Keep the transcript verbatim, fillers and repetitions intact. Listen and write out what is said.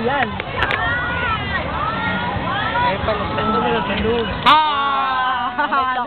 yan. Ay, panagtando mo lang sa loob. Ah!